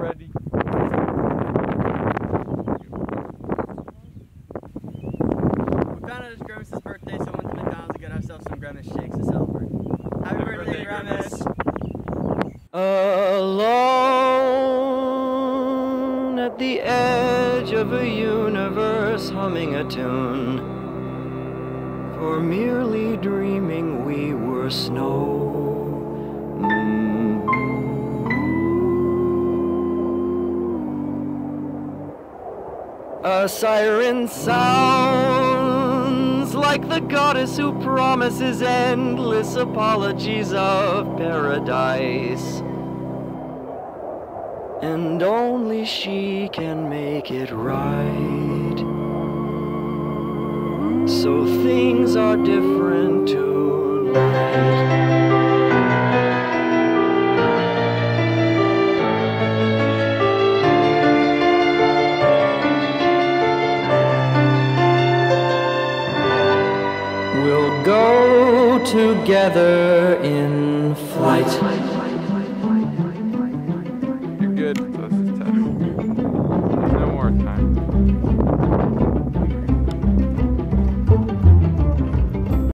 ready. We found out it's Grimace's birthday, so we went to McDonald's to get ourselves some grimace shakes to celebrate. Happy birthday, Grimace! Alone at the edge of a universe, humming a tune, for merely dreaming we were snow. A siren sounds like the goddess who promises endless apologies of paradise. And only she can make it right. So things are different tonight. We'll go together in flight.